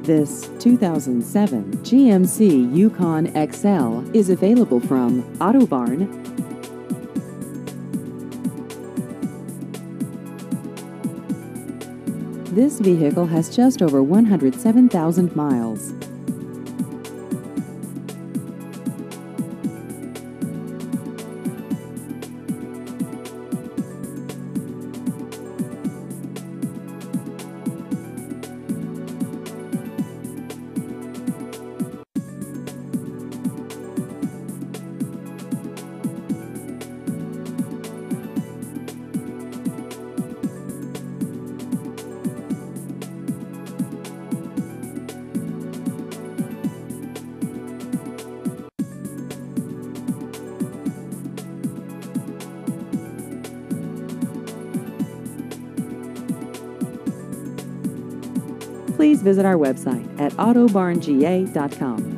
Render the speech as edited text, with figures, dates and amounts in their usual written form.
This 2007 GMC Yukon XL is available from Autobarn. This vehicle has just over 107,000 miles. Please visit our website at autobarnga.com.